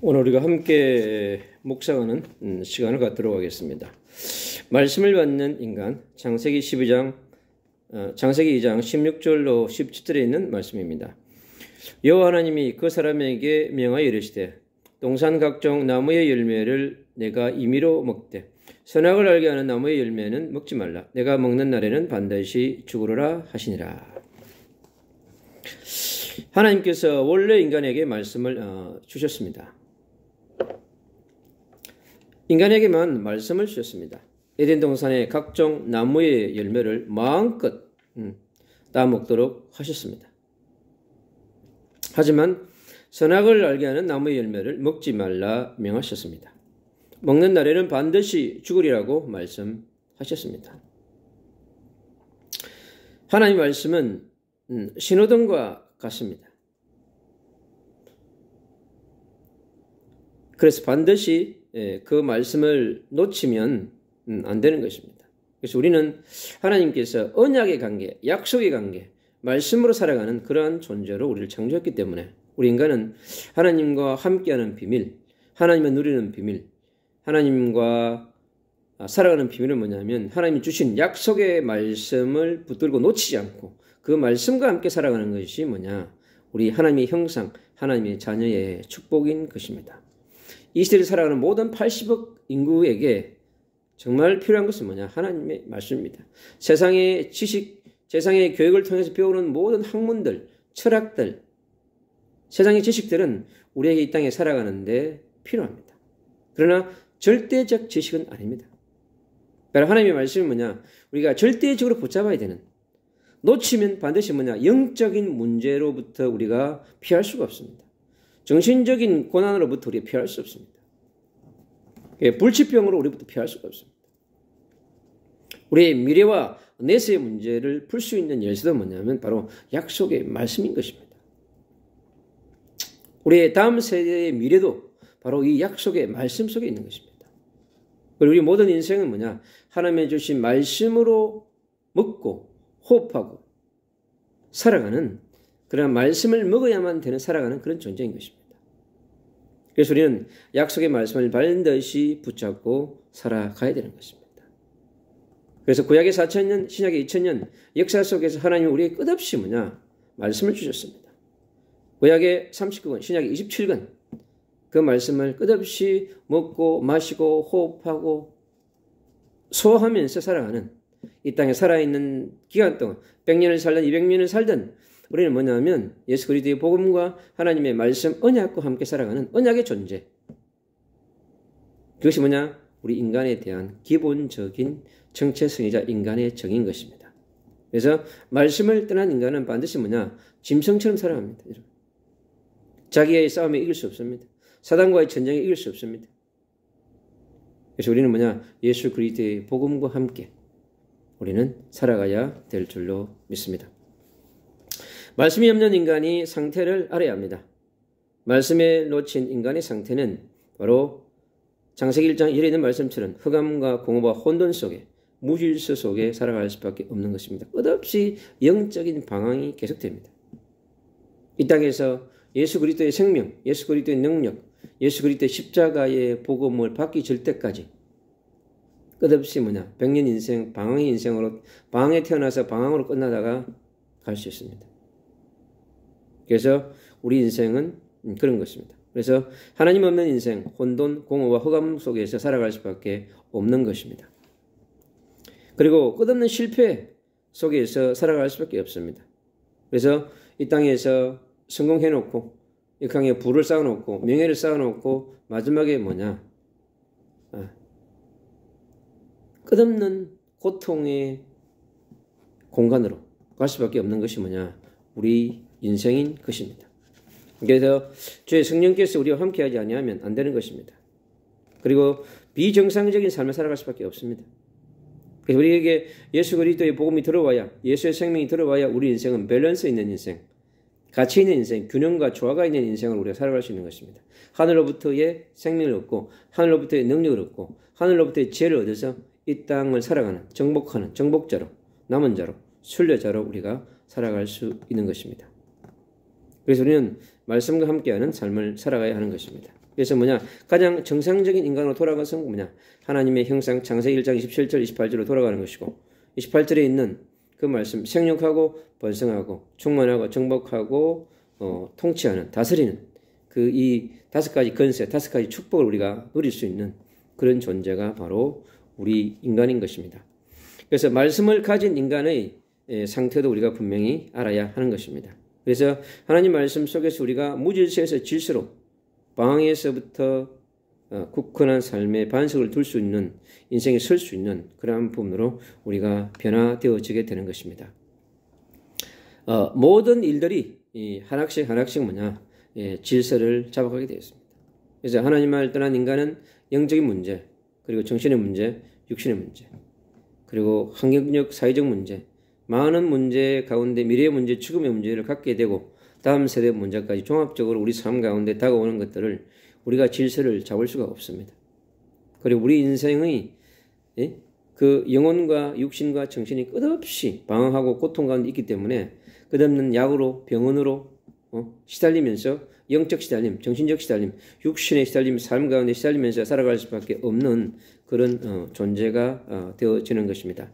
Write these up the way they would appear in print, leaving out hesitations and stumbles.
오늘 우리가 함께 묵상하는 시간을 갖도록 하겠습니다. 말씀을 받는 인간, 창세기 2장 16절로 17절에 있는 말씀입니다. 여호와 하나님이 그 사람에게 명하여 이르시되 동산 각종 나무의 열매를 내가 임의로 먹되 선악을 알게 하는 나무의 열매는 먹지 말라. 내가 먹는 날에는 반드시 죽으리라 하시니라. 하나님께서 원래 인간에게 말씀을 주셨습니다. 인간에게만 말씀을 주셨습니다. 에덴 동산의 각종 나무의 열매를 마음껏 따먹도록 하셨습니다. 하지만 선악을 알게 하는 나무의 열매를 먹지 말라 명하셨습니다. 먹는 날에는 반드시 죽으리라고 말씀하셨습니다. 하나님의 말씀은 신호등과 같습니다. 그래서 반드시 그 말씀을 놓치면 안 되는 것입니다. 그래서 우리는 하나님께서 언약의 관계, 약속의 관계, 말씀으로 살아가는 그러한 존재로 우리를 창조했기 때문에 우리 인간은 하나님과 함께하는 비밀, 하나님을 누리는 비밀, 하나님과 살아가는 비밀은 뭐냐면 하나님이 주신 약속의 말씀을 붙들고 놓치지 않고 그 말씀과 함께 살아가는 것이 뭐냐? 우리 하나님의 형상, 하나님의 자녀의 축복인 것입니다. 이 시대를 살아가는 모든 80억 인구에게 정말 필요한 것은 뭐냐? 하나님의 말씀입니다. 세상의 지식, 세상의 교육을 통해서 배우는 모든 학문들, 철학들, 세상의 지식들은 우리에게 이 땅에 살아가는데 필요합니다. 그러나 절대적 지식은 아닙니다. 그러나 하나님의 말씀이 뭐냐? 우리가 절대적으로 붙잡아야 되는, 놓치면 반드시 뭐냐? 영적인 문제로부터 우리가 피할 수가 없습니다. 정신적인 고난으로부터 우리가 피할 수 없습니다. 불치병으로 우리부터 피할 수가 없습니다. 우리의 미래와 내세의 문제를 풀 수 있는 열쇠도 뭐냐면 바로 약속의 말씀인 것입니다. 우리의 다음 세대의 미래도 바로 이 약속의 말씀 속에 있는 것입니다. 그리고 우리 모든 인생은 뭐냐? 하나님의 주신 말씀으로 먹고 호흡하고 살아가는 그런 말씀을 먹어야만 되는 살아가는 그런 존재인 것입니다. 그래서 우리는 약속의 말씀을 반드시 붙잡고 살아가야 되는 것입니다. 그래서 구약의 4,000년, 신약의 2,000년 역사 속에서 하나님은 우리에게 끝없이 뭐냐? 말씀을 주셨습니다. 구약의 39권, 신약의 27권 그 말씀을 끝없이 먹고 마시고 호흡하고 소화하면서 살아가는 이 땅에 살아있는 기간 동안 100년을 살든 200년을 살든 우리는 뭐냐면 예수 그리스도의 복음과 하나님의 말씀 언약과 함께 살아가는 언약의 존재. 그것이 뭐냐? 우리 인간에 대한 기본적인 정체성이자 인간의 정인 것입니다. 그래서 말씀을 떠난 인간은 반드시 뭐냐? 짐승처럼 살아갑니다. 자기의 싸움에 이길 수 없습니다. 사단과의 전쟁에 이길 수 없습니다. 그래서 우리는 뭐냐? 예수 그리스도의 복음과 함께 우리는 살아가야 될 줄로 믿습니다. 말씀이 없는 인간이 상태를 알아야 합니다. 말씀에 놓친 인간의 상태는 바로 창세기 1장 1에 있는 말씀처럼 흑암과 공허와 혼돈 속에 무질서 속에 살아갈 수밖에 없는 것입니다. 끝없이 영적인 방황이 계속됩니다. 이 땅에서 예수 그리스도의 생명, 예수 그리스도의 능력, 예수 그리스도의 십자가의 복음을 받기 전 때까지 끝없이 뭐냐? 100년 인생, 방황의 인생으로 방황에 태어나서 방황으로 끝나다가 갈 수 있습니다. 그래서 우리 인생은 그런 것입니다. 그래서 하나님 없는 인생, 혼돈, 공허와 흑암 속에서 살아갈 수밖에 없는 것입니다. 그리고 끝없는 실패 속에서 살아갈 수밖에 없습니다. 그래서 이 땅에서 성공해놓고 이 땅에 부를 쌓아놓고 명예를 쌓아놓고 마지막에 뭐냐? 끝없는 고통의 공간으로 갈 수밖에 없는 것이 뭐냐? 우리 인생인 것입니다. 그래서 주의 성령께서 우리와 함께하지 아니하면 안 되는 것입니다. 그리고 비정상적인 삶을 살아갈 수밖에 없습니다. 그래서 우리에게 예수 그리스도의 복음이 들어와야, 예수의 생명이 들어와야 우리 인생은 밸런스 있는 인생, 가치 있는 인생, 균형과 조화가 있는 인생을 우리가 살아갈 수 있는 것입니다. 하늘로부터의 생명을 얻고 하늘로부터의 능력을 얻고 하늘로부터의 지혜를 얻어서 이 땅을 살아가는 정복하는 정복자로, 남은 자로, 순례자로 우리가 살아갈 수 있는 것입니다. 그래서 우리는 말씀과 함께하는 삶을 살아가야 하는 것입니다. 그래서 뭐냐? 가장 정상적인 인간으로 돌아가는 것은 뭐냐? 하나님의 형상 창세기 1장 27절 28절로 돌아가는 것이고 28절에 있는 그 말씀 생육하고 번성하고 충만하고 정복하고 통치하는 다스리는 그 이 5가지 건세 5가지 축복을 우리가 누릴 수 있는 그런 존재가 바로 우리 인간인 것입니다. 그래서 말씀을 가진 인간의 상태도 우리가 분명히 알아야 하는 것입니다. 그래서 하나님 말씀 속에서 우리가 무질서에서 질서로 방황에서부터 굳건한 삶의 반석을 둘 수 있는 인생에 설 수 있는 그러한 부분으로 우리가 변화되어지게 되는 것입니다. 모든 일들이 하나씩 뭐냐 질서를 잡아가게 되었습니다. 그래서 하나님을 떠난 인간은 영적인 문제, 그리고 정신의 문제, 육신의 문제, 그리고 환경적 사회적 문제, 많은 문제 가운데 미래의 문제, 죽음의 문제를 갖게 되고 다음 세대 문제까지 종합적으로 우리 삶 가운데 다가오는 것들을 우리가 질서를 잡을 수가 없습니다. 그리고 우리 인생의 그 영혼과 육신과 정신이 끝없이 방황하고 고통 가운데 있기 때문에 끝없는 약으로 병원으로 시달리면서 영적 시달림, 정신적 시달림, 육신의 시달림, 삶 가운데 시달리면서 살아갈 수밖에 없는 그런 존재가 되어지는 것입니다.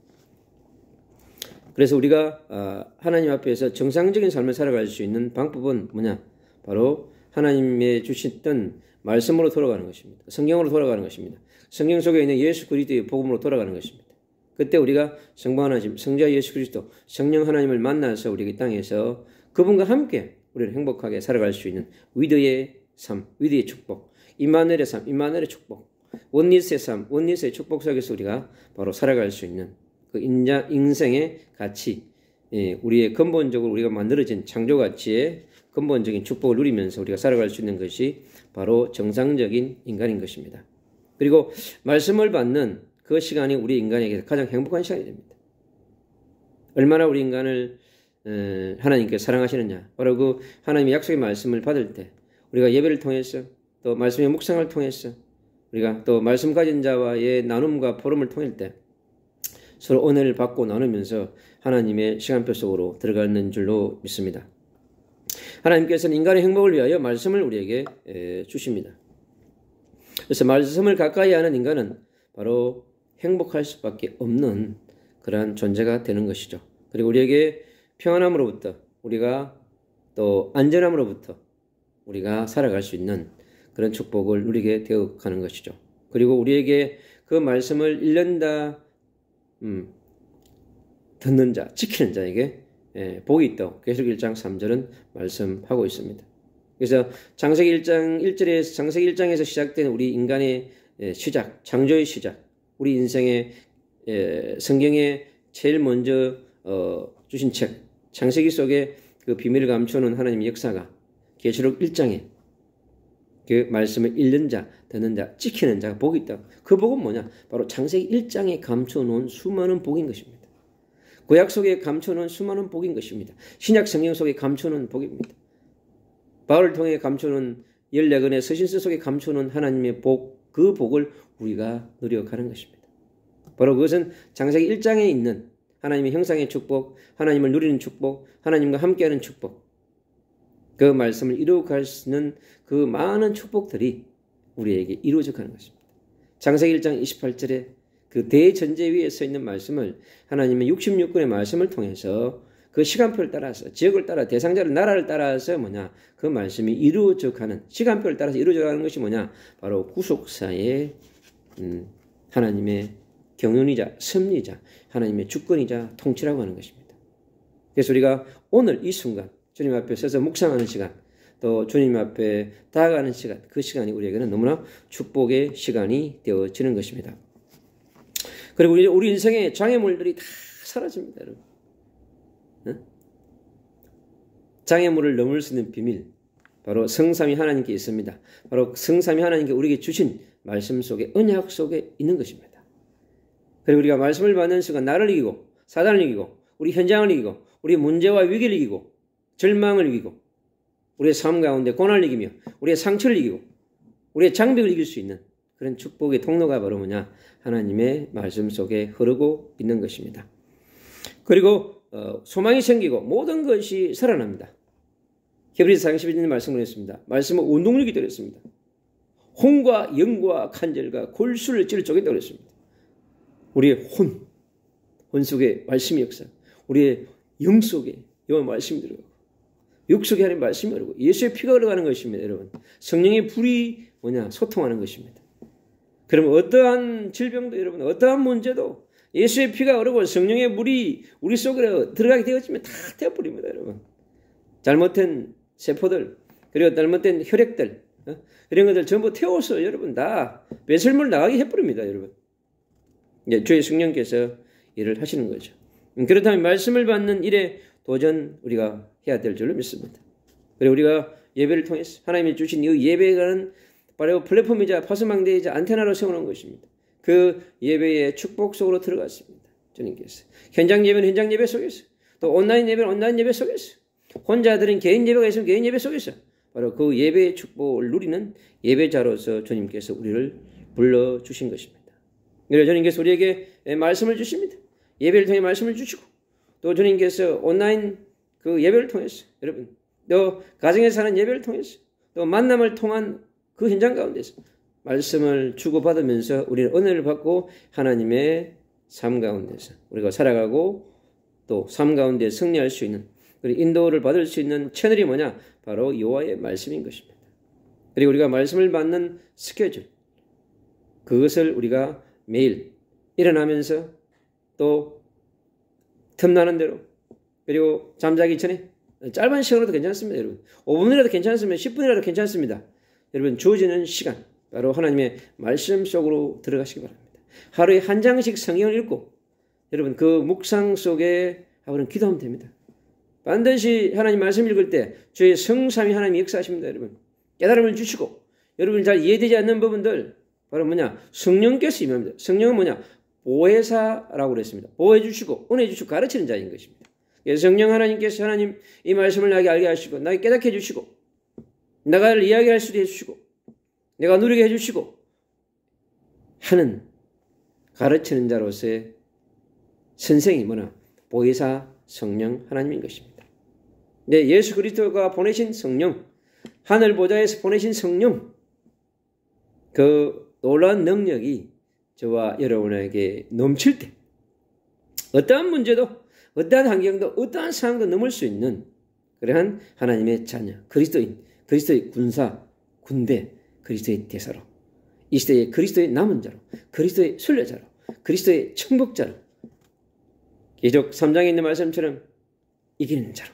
그래서 우리가 하나님 앞에서 정상적인 삶을 살아갈 수 있는 방법은 뭐냐? 바로 하나님의 주셨던 말씀으로 돌아가는 것입니다. 성경으로 돌아가는 것입니다. 성경 속에 있는 예수 그리스도의 복음으로 돌아가는 것입니다. 그때 우리가 성부 하나님, 성자 예수 그리스도, 성령 하나님을 만나서 우리 이 땅에서 그분과 함께 우리를 행복하게 살아갈 수 있는 위드의 삶, 위드의 축복, 임마누엘의 삶, 임마누엘의 축복, 원리스의 삶, 원리스의 축복 속에서 우리가 바로 살아갈 수 있는 그 인생의 가치, 우리의 근본적으로 우리가 만들어진 창조 가치의 근본적인 축복을 누리면서 우리가 살아갈 수 있는 것이 바로 정상적인 인간인 것입니다. 그리고 말씀을 받는 그 시간이 우리 인간에게 가장 행복한 시간이 됩니다. 얼마나 우리 인간을 하나님께 사랑하시느냐. 바로 그 하나님의 약속의 말씀을 받을 때 우리가 예배를 통해서 또 말씀의 묵상을 통해서 우리가 또 말씀 가진 자와의 나눔과 포럼을 통할 때 서로 은혜를 받고 나누면서 하나님의 시간표 속으로 들어가는 줄로 믿습니다. 하나님께서는 인간의 행복을 위하여 말씀을 우리에게 주십니다. 그래서 말씀을 가까이 하는 인간은 바로 행복할 수밖에 없는 그러한 존재가 되는 것이죠. 그리고 우리에게 평안함으로부터 우리가 또 안전함으로부터 우리가 살아갈 수 있는 그런 축복을 누리게 되어 가는 것이죠. 그리고 우리에게 그 말씀을 읽는다, 듣는 자, 지키는 자에게 복이 있다고 계시록 1장 3절은 말씀하고 있습니다. 그래서 창세기 1장 1절에서 창세기 1장에서 시작된 우리 인간의 시작, 창조의 시작, 우리 인생의 성경에 제일 먼저 주신 책, 창세기 속에 그 비밀을 감추는 하나님의 역사가 계시록 1장에 그 말씀을 읽는 자, 듣는 자, 지키는 자가 복이 있다. 그 복은 뭐냐? 바로 창세기 1장에 감춰놓은 수많은 복인 것입니다. 구약 속에 감춰놓은 수많은 복인 것입니다. 신약 성경 속에 감춰놓은 복입니다. 바울을 통해 감춰놓은 14권의 서신서 속에 감춰놓은 하나님의 복, 그 복을 우리가 누려가는 것입니다. 바로 그것은 창세기 1장에 있는 하나님의 형상의 축복, 하나님을 누리는 축복, 하나님과 함께하는 축복, 그 말씀을 이루어갈 수 있는 그 많은 축복들이 우리에게 이루어져 가는 것입니다. 창세기 1장 28절에 그 대전제 위에 서 있는 말씀을 하나님의 66권의 말씀을 통해서 그 시간표를 따라서 지역을 따라 대상자를 나라를 따라서 뭐냐 그 말씀이 이루어져 가는 시간표를 따라서 이루어져 가는 것이 뭐냐 바로 구속사의 하나님의 경륜이자 섭리자 하나님의 주권이자 통치라고 하는 것입니다. 그래서 우리가 오늘 이 순간 주님 앞에 서서 묵상하는 시간 또 주님 앞에 다가가는 시간 그 시간이 우리에게는 너무나 축복의 시간이 되어지는 것입니다. 그리고 우리 인생의 장애물들이 다 사라집니다. 여러분. 장애물을 넘을 수 있는 비밀 바로 성삼위 하나님께 있습니다. 바로 성삼위 하나님께 우리에게 주신 말씀 속에 언약 속에 있는 것입니다. 그리고 우리가 말씀을 받는 순간 나를 이기고 사단을 이기고 우리 현장을 이기고 우리 문제와 위기를 이기고 절망을 이기고 우리의 삶 가운데 고난을 이기며 우리의 상처를 이기고 우리의 장벽을 이길 수 있는 그런 축복의 통로가 바로 뭐냐 하나님의 말씀 속에 흐르고 있는 것입니다. 그리고 소망이 생기고 모든 것이 살아납니다. 히브리서 4장 11절 말씀을 했습니다. 말씀은 운동력이 되었습니다. 혼과 영과 간절과 골수를 찌를 쪼갠다고 그랬습니다. 우리의 혼 속에 말씀의 역사, 우리의 영 속에 이 말씀이 들어가고, 육 속에 하나님 말씀이 흐르고, 예수의 피가 흘러가는 것입니다, 여러분. 성령의 불이 소통하는 것입니다. 그럼 어떠한 질병도 여러분, 어떠한 문제도 예수의 피가 흐르고 성령의 물이 우리 속으로 들어가게 되어지면 다 되어버립니다, 여러분. 잘못된 세포들, 그리고 잘못된 혈액들, 이런 것들 전부 태워서 여러분 다 배설물 나가게 해버립니다, 여러분. 주의 성령께서 일을 하시는 거죠. 그렇다면 말씀을 받는 일에 도전 우리가 해야 될 줄로 믿습니다. 그리고 우리가 예배를 통해서 하나님이 주신 이 예배가는 바로 플랫폼이자 파수망대이자 안테나로 세워놓은 것입니다. 그 예배의 축복 속으로 들어갔습니다. 주님께서. 현장 예배는 현장 예배 속에서, 또 온라인 예배는 온라인 예배 속에서, 혼자들은 개인 예배가 있으면 개인 예배 속에서 바로 그 예배의 축복을 누리는 예배자로서 주님께서 우리를 불러주신 것입니다. 그래서 주님께서 우리에게 말씀을 주십니다. 예배를 통해 말씀을 주시고, 또 주님께서 온라인 그 예배를 통해서 여러분, 또 가정에서 하는 예배를 통해서, 또 만남을 통한 그 현장 가운데서 말씀을 주고받으면서 우리는 은혜를 받고 하나님의 삶 가운데서 우리가 살아가고 또 삶 가운데 승리할 수 있는, 그리고 인도를 받을 수 있는 채널이 뭐냐? 바로 여호와의 말씀인 것입니다. 그리고 우리가 말씀을 받는 스케줄, 그것을 우리가 매일 일어나면서 또 틈나는 대로, 그리고 잠자기 전에 짧은 시간으로도 괜찮습니다, 여러분. 5분이라도 괜찮습니다. 10분이라도 괜찮습니다. 여러분, 주어지는 시간, 바로 하나님의 말씀 속으로 들어가시기 바랍니다. 하루에 한 장씩 성경을 읽고 여러분 그 묵상 속에 하루는 기도하면 됩니다. 반드시 하나님 말씀 읽을 때 주의 성삼위 하나님이 역사하십니다, 여러분. 깨달음을 주시고 여러분 잘 이해되지 않는 부분들 바로 성령께서 임합니다. 성령은 보혜사라고 그랬습니다. 보호해 주시고 은혜 주시고 가르치는 자인 것입니다. 그래서 성령 하나님께서 하나님 이 말씀을 나에게 알게 하시고 나에게 깨닫게 해주시고 내가 이야기할 수 있게 해주시고 내가 누리게 해주시고 하는 가르치는 자로서의 선생이 보혜사 성령 하나님인 것입니다. 네, 예수 그리스도가 보내신 성령, 하늘 보좌에서 보내신 성령, 그 놀라운 능력이 저와 여러분에게 넘칠 때 어떠한 문제도, 어떠한 환경도, 어떠한 상황도 넘을 수 있는 그러한 하나님의 자녀, 그리스도인, 그리스도의 군사, 군대, 그리스도의 대사로, 이 시대의 그리스도의 남은 자로, 그리스도의 순례자로, 그리스도의 청복자로, 계속 3장에 있는 말씀처럼 이기는 자로,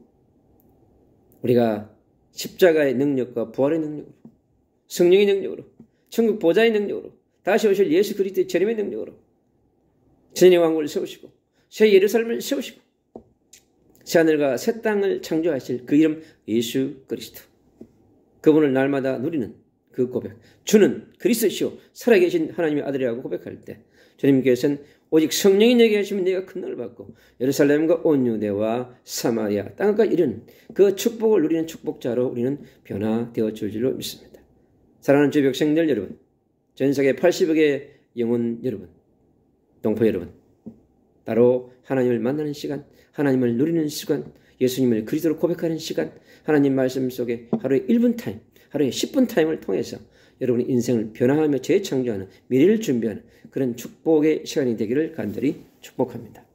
우리가 십자가의 능력과 부활의 능력으로, 성령의 능력으로, 천국 보좌의 능력으로, 다시 오실 예수 그리스도의 재림의 능력으로 천의 왕국을 세우시고 새 예루살렘을 세우시고 새 하늘과 새 땅을 창조하실 그 이름 예수 그리스도, 그분을 날마다 누리는 그 고백, 주는 그리스도시요 살아계신 하나님의 아들이라고 고백할 때 주님께서는 오직 성령이 내게 하시면 내가 큰 은혜를 받고 예루살렘과 온 유대와 사마리아 땅까지 이르는 그 축복을 누리는 축복자로 우리는 변화되어 줄 줄로 믿습니다. 사랑하는 주의 백성들 여러분, 전 세계 80억의 영혼 여러분, 동포 여러분, 바로 하나님을 만나는 시간, 하나님을 누리는 시간, 예수님을 그리스도로 고백하는 시간, 하나님 말씀 속에 하루에 1분 타임, 하루에 10분 타임을 통해서 여러분의 인생을 변화하며 재창조하는, 미래를 준비하는 그런 축복의 시간이 되기를 간절히 축복합니다.